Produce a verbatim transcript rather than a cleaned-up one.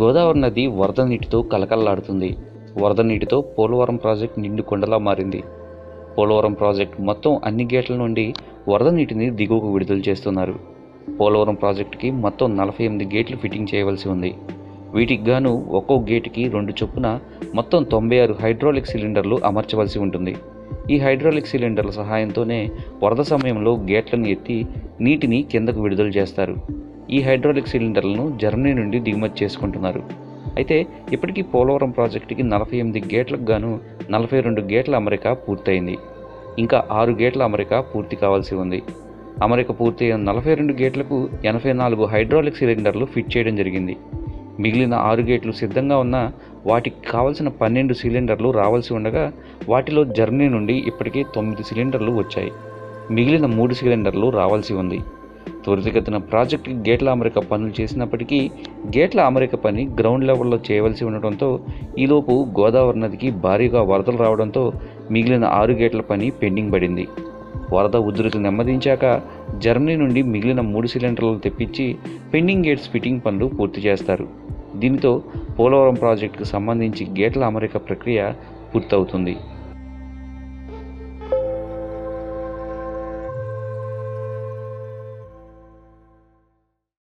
గోదావరి నది వరద నీటితో కలకల్లాడుతుంది. వరద నీటితో పోలవరం ప్రాజెక్టు నిండు కొండలా మారింది. పోలవరం ప్రాజెక్టు మొత్తం అన్ని గేట్ల నుండి వరద నీటిని దిగువకు విడుదల చేస్తున్నారు. పోలవరం ప్రాజెక్టుకి మొత్తం నలభై ఎనిమిది గేట్లు ఫిట్టింగ్ చేయవలసి ఉంది. వీటికి గాను ఒక్కో గేటుకి రెండు చొప్పున మొత్తం తొంభై ఆరు హైడ్రాలిక్ సిలిండర్లు అమర్చవలసి ఉంటుంది. ఈ హైడ్రాలిక్ సిలిండర్ల సహాయంతోనే వరద సమయంలో గేట్లను ఎత్తి నీటిని కిందకు విడుదల చేస్తారు. ఈ హైడ్రాలిక్ సిలిండర్లను జర్మనీ నుండి దిగుమతి చేసుకుంటున్నారు. అయితే ఇప్పటికీ పోలవరం ప్రాజెక్టుకి నలభై ఎనిమిది గేట్లకు గాను నలభై రెండు గేట్ల అమరిక పూర్తయింది. ఇంకా ఆరు గేట్ల అమరిక పూర్తి కావాల్సి ఉంది. అమరిక పూర్తయిన నలభై రెండు గేట్లకు ఎనభై నాలుగు హైడ్రాలిక్ సిలిండర్లు ఫిట్ చేయడం జరిగింది. మిగిలిన ఆరు గేట్లు సిద్ధంగా ఉన్న వాటికి కావలసిన పన్నెండు సిలిండర్లు రావాల్సి ఉండగా వాటిలో జర్మనీ నుండి ఇప్పటికే తొమ్మిది సిలిండర్లు వచ్చాయి. మిగిలిన మూడు సిలిండర్లు రావాల్సి ఉంది. త్వరితగతిన ప్రాజెక్టు గేట్ల అమరిక పనులు చేసినప్పటికీ గేట్ల అమరిక పని గ్రౌండ్ లెవెల్లో చేయవలసి ఉండటంతో ఈలోపు గోదావరి నదికి భారీగా వరదలు రావడంతో మిగిలిన ఆరు గేట్ల పని పెండింగ్ పడింది. వరద ఉధృతి నెమ్మదించాక జర్మనీ నుండి మిగిలిన మూడు సిలిండర్లు తెప్పించి పెండింగ్ గేట్స్ ఫిట్టింగ్ పనులు పూర్తి చేస్తారు. దీనితో పోలవరం ప్రాజెక్టుకు సంబంధించి గేట్ల అమరిక ప్రక్రియ పూర్తవుతుంది.